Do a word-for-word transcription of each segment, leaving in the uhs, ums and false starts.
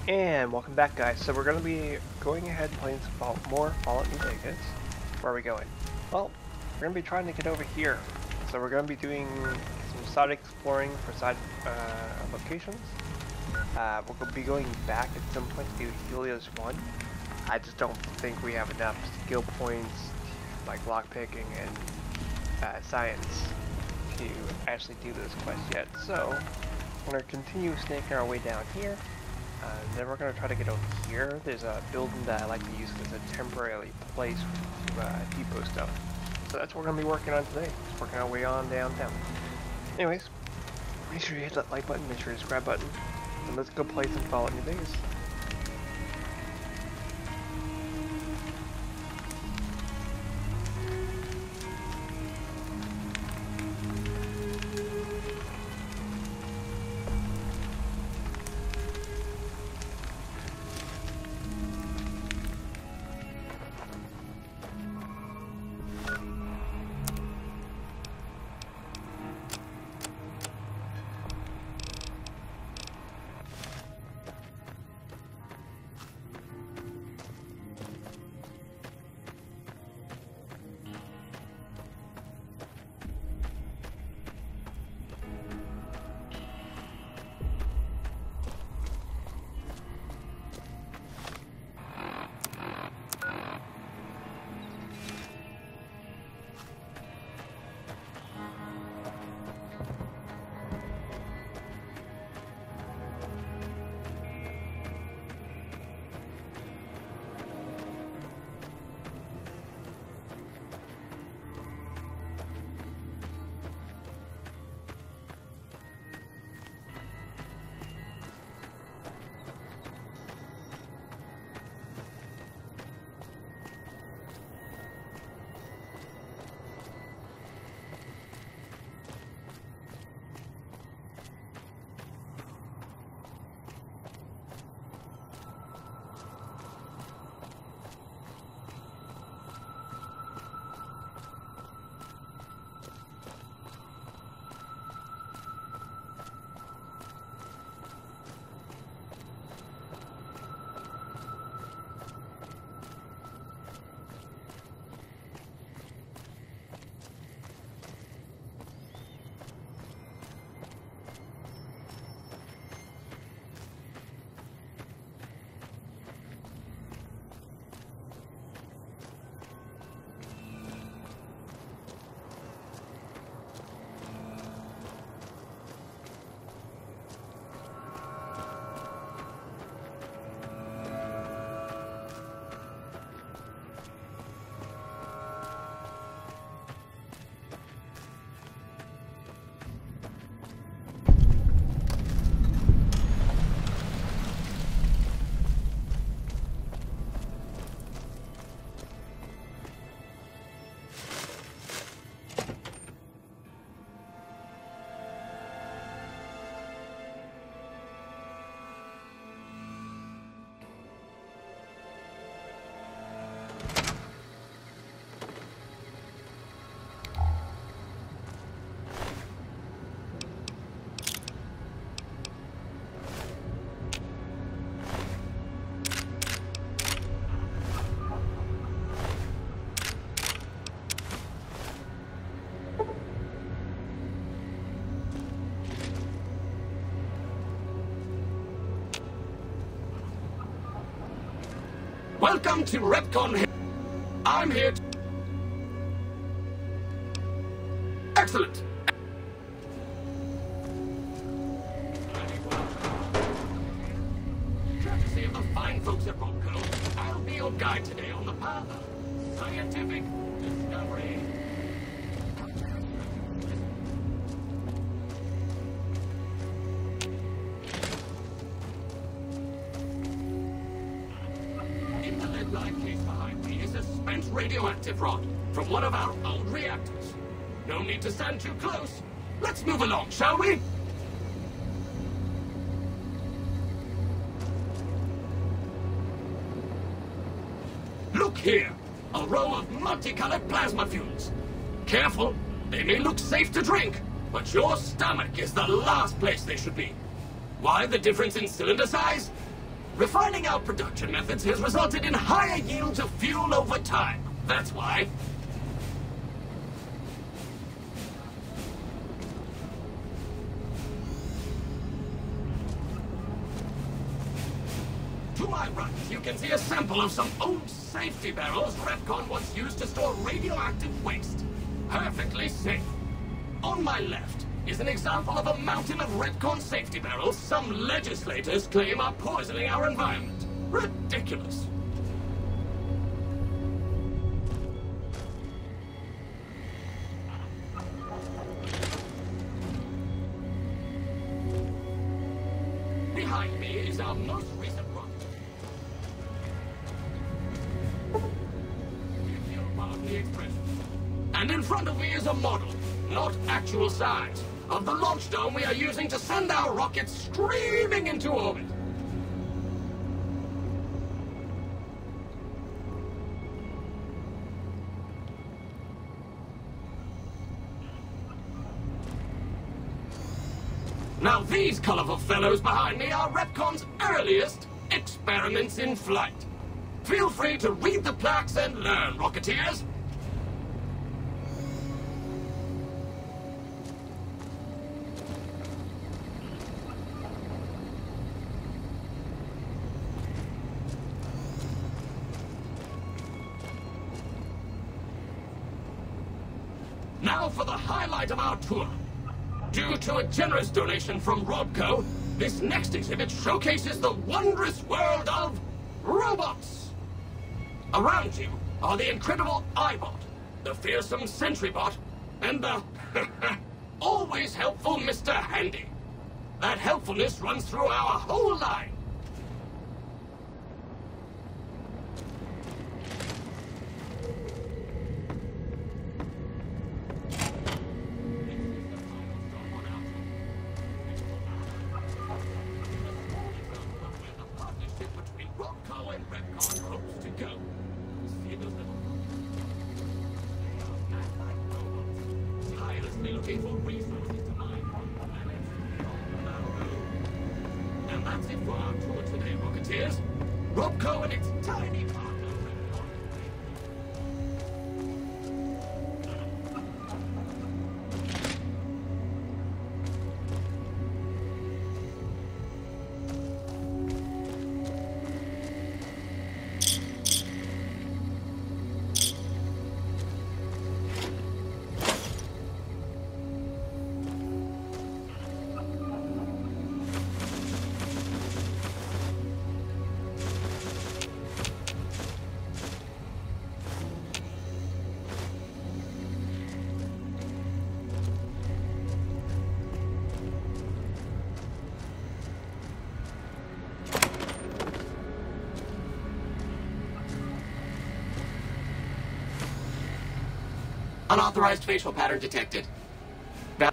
And welcome back, guys. So we're going to be going ahead and playing some fall more Fallout New Vegas. Where are we going? Well, we're going to be trying to get over here. So we're going to be doing some side exploring for side uh, locations. Uh, we'll be going back at some point to do Helios one. I just don't think we have enough skill points, like lockpicking and uh, science, to actually do this quest yet. So we're going to continue snaking our way down here. Uh, then we're going to try to get over here. There's a building that I like to use as a temporary place to uh, depot stuff. So that's what we're going to be working on today. Just working our way on downtown. Anyways, make sure you hit that like button, make sure you subscribe button, and let's go play some Fallout New Vegas. Welcome to Repcon. I'm here to... Excellent! Courtesy of the fine folks at Robco, I'll be your guide today on the path of scientific discovery. Radioactive rod from one of our old reactors. No need to stand too close. Let's move along, shall we? Look here, a row of multicolored plasma fuels. Careful, they may look safe to drink, but your stomach is the last place they should be. Why the difference in cylinder size? Refining our production methods has resulted in higher yields of fuel over time. That's why. To my right, you can see a sample of some old safety barrels Repcon once used to store radioactive waste. Perfectly safe. On my left is an example of a mountain of Repcon safety barrels some legislators claim are poisoning our environment. Ridiculous. Behind me is our most recent rocket. If you'll pardon the expression. And in front of me is a model, not actual size, of the launch dome we are using to send our rockets screaming into orbit. Now these colorful fellows behind me are Repcon's earliest experiments in flight. Feel free to read the plaques and learn, Rocketeers. Now for the highlight of our tour. Due to a generous donation from Robco, this next exhibit showcases the wondrous world of robots. Around you are the incredible iBot, the fearsome SentryBot, and the always helpful Mister Handy. That helpfulness runs through our whole line. Looking for resources to mine. And that's it for our tour today, Rocketeers. Robco and its tiny partner. Unauthorized facial pattern detected. Val-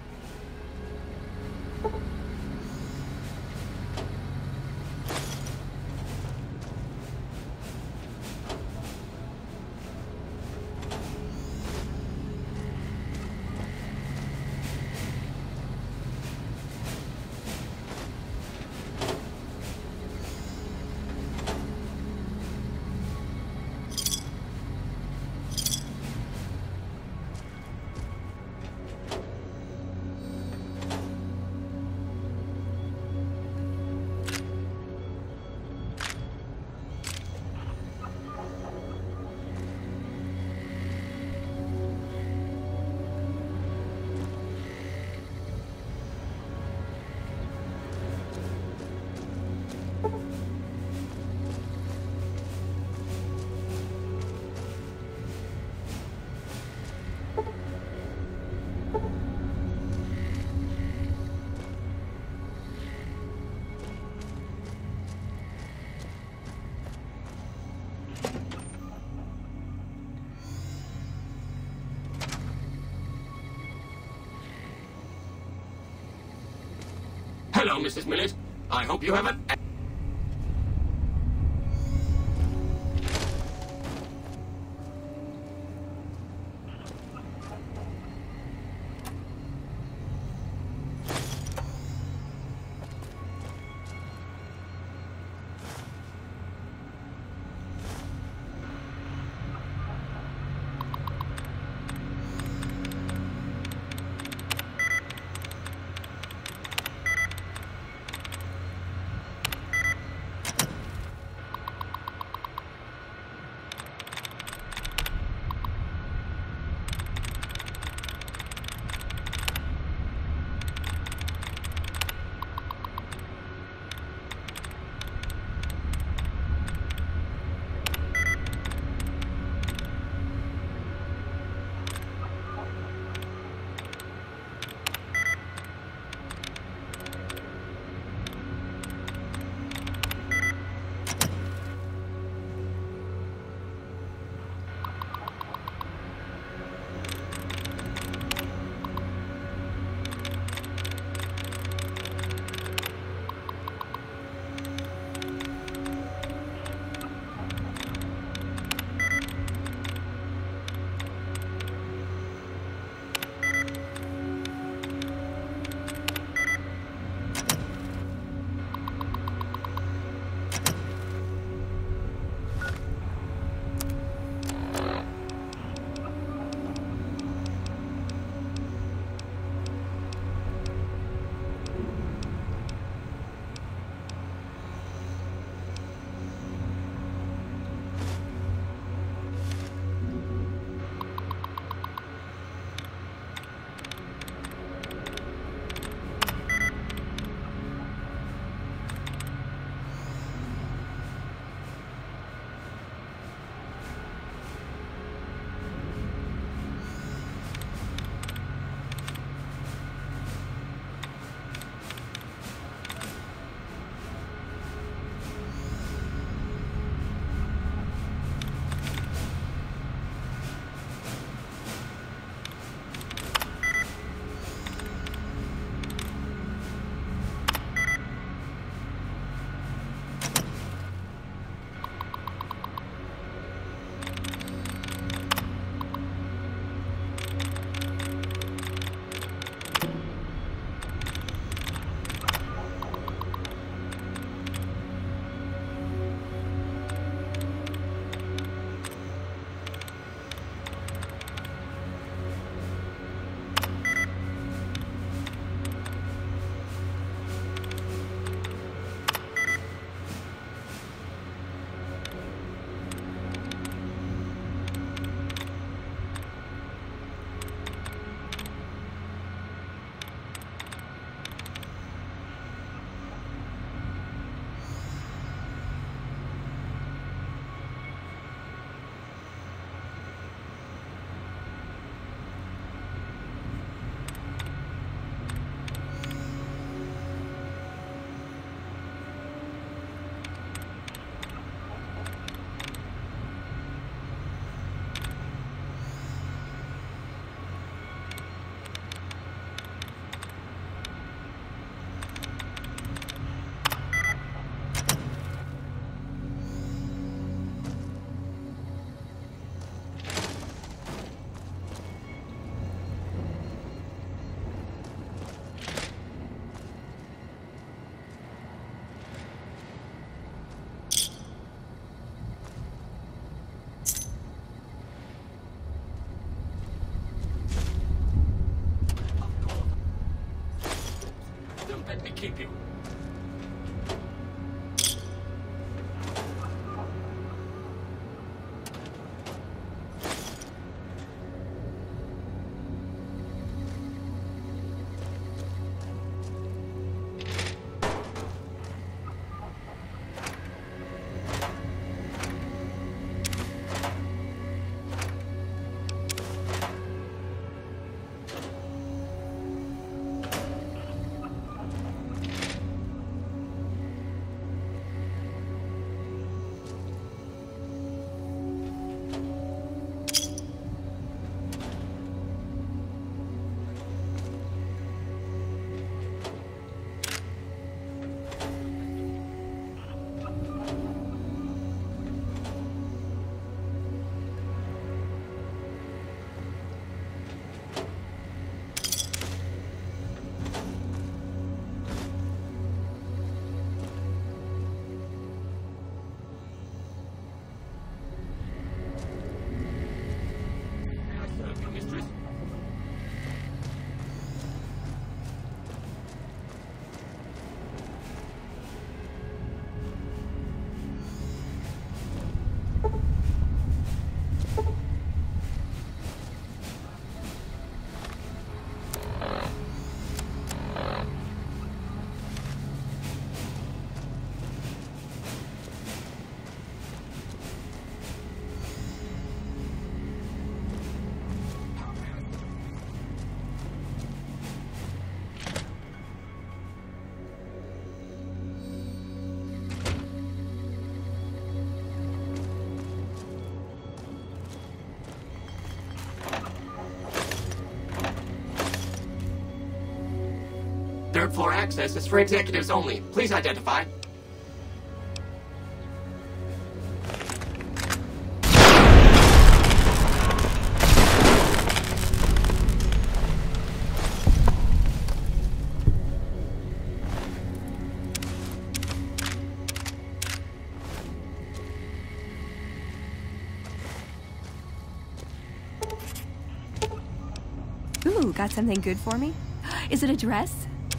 Hello, Missus Millet. I hope you have an... Let me keep you. Third floor access is for executives only. Please identify. Ooh, got something good for me? Is it a dress?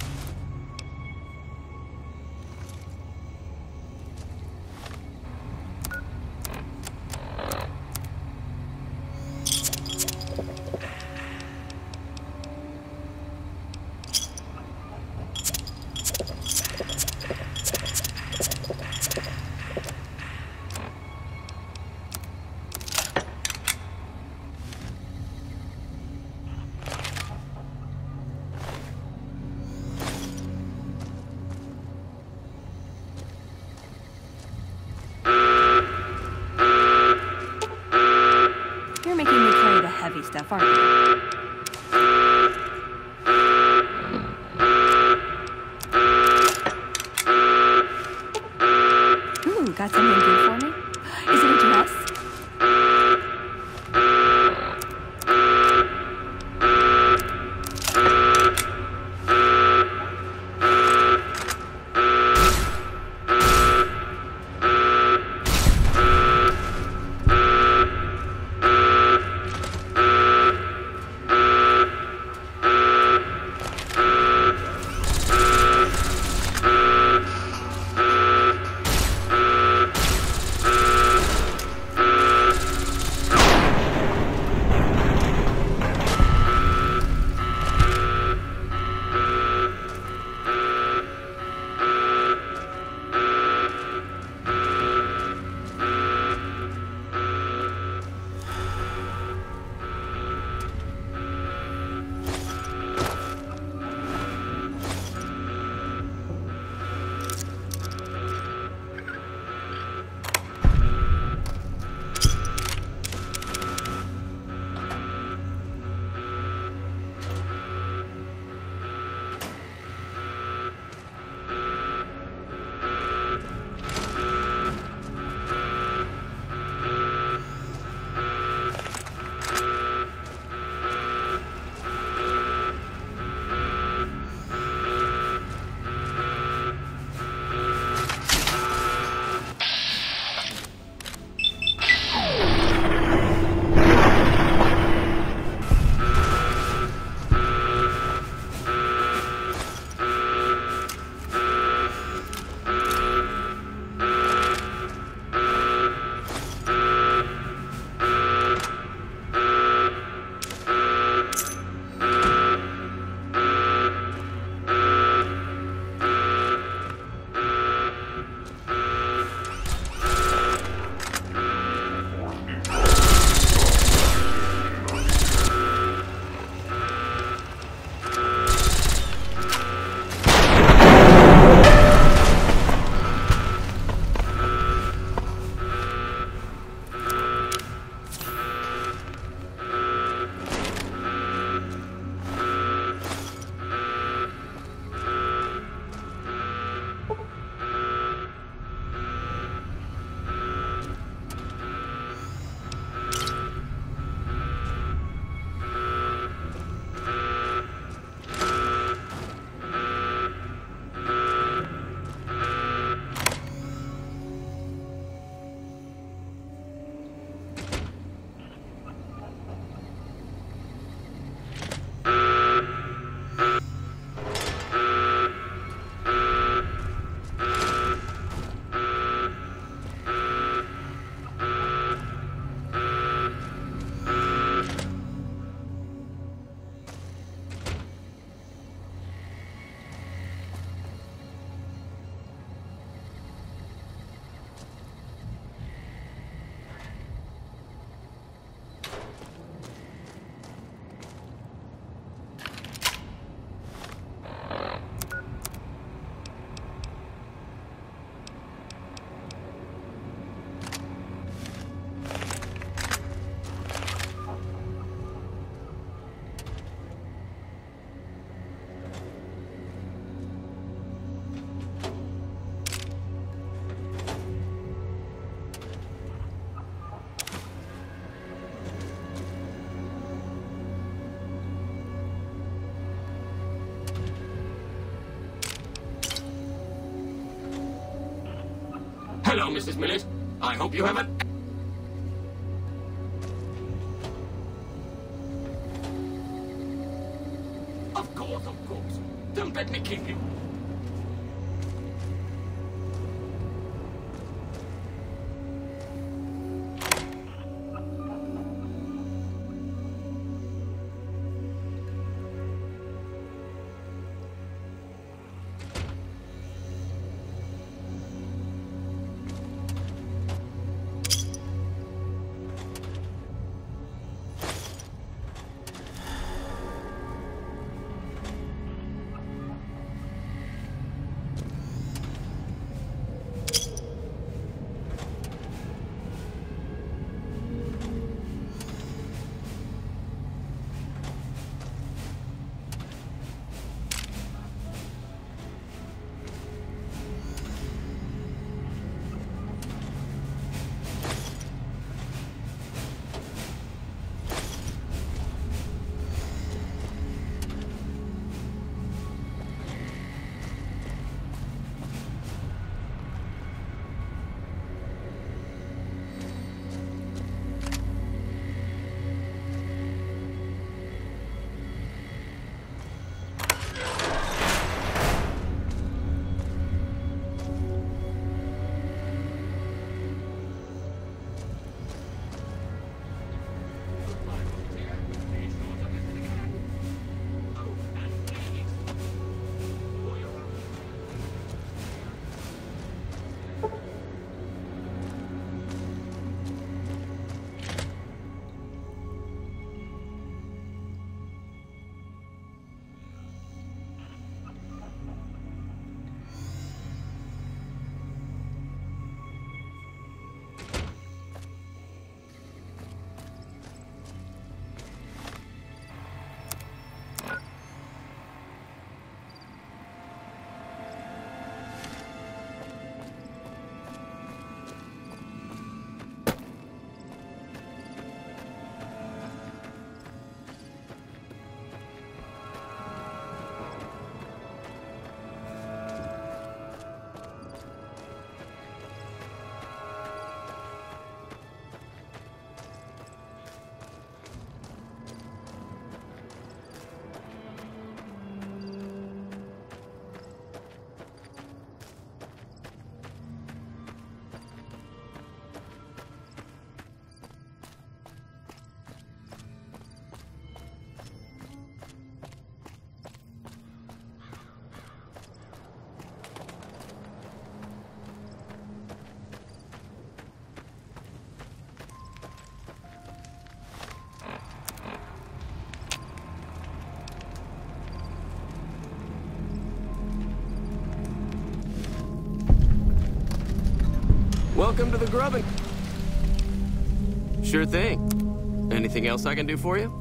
Heavy stuff, aren't you? Ooh, got something good for me? Is it a dress? Hello, Missus Millet. I hope you haven't... Of course, of course. Don't let me keep you. Welcome to the grubbing. Sure thing. Anything else I can do for you?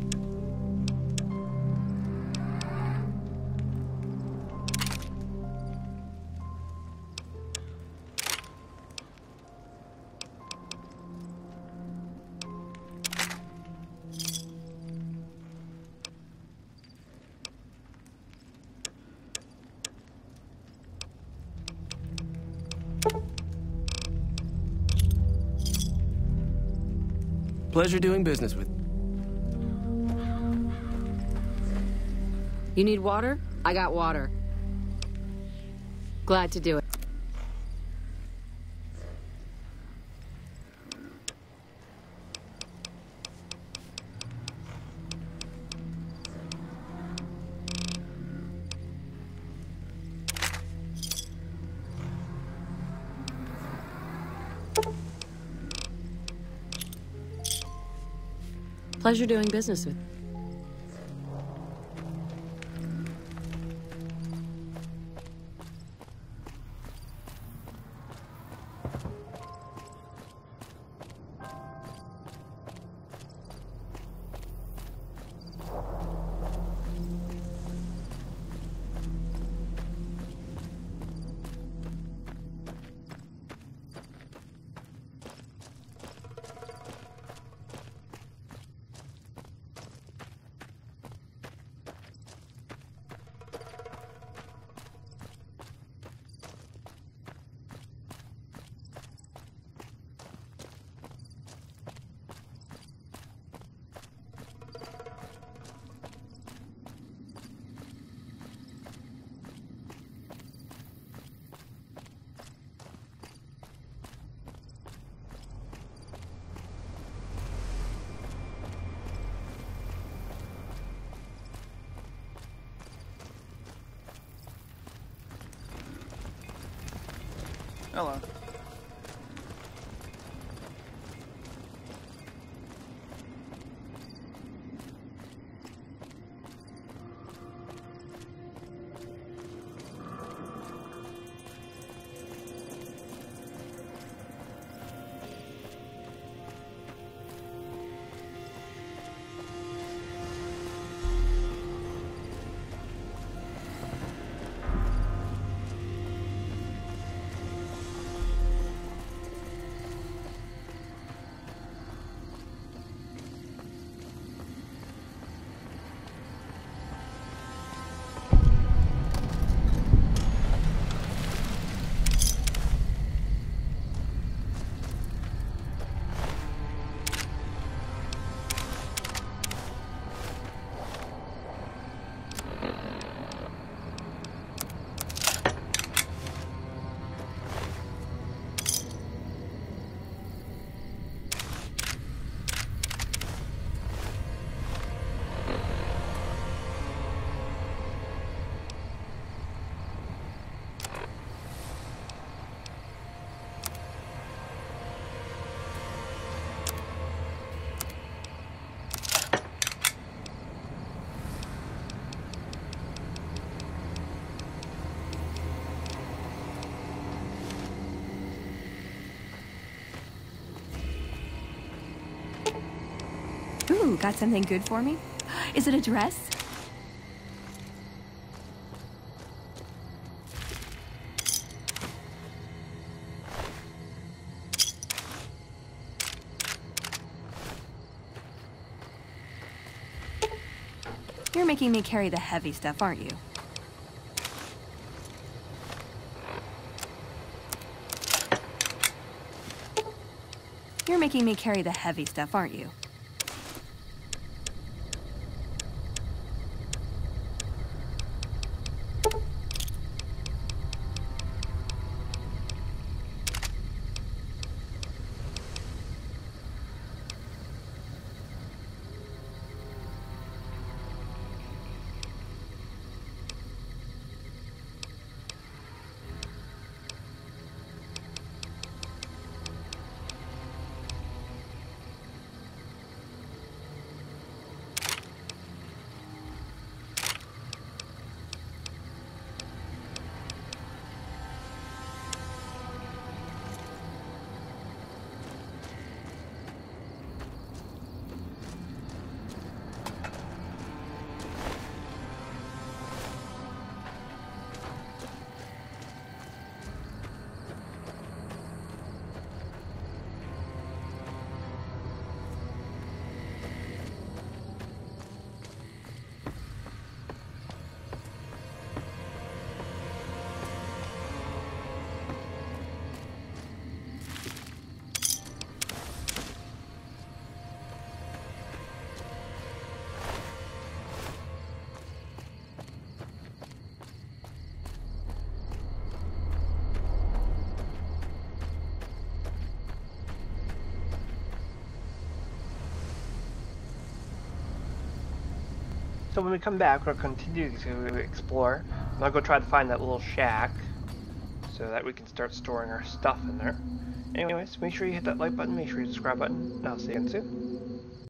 Pleasure doing business with. You need water? I got water. Glad to do it. Pleasure doing business with. Hello. Ooh, got something good for me? Is it a dress? You're making me carry the heavy stuff, aren't you? You're making me carry the heavy stuff, aren't you? So when we come back, we'll continue to explore. And I'll go try to find that little shack so that we can start storing our stuff in there. Anyways, make sure you hit that like button, make sure you subscribe button, and I'll see you again soon.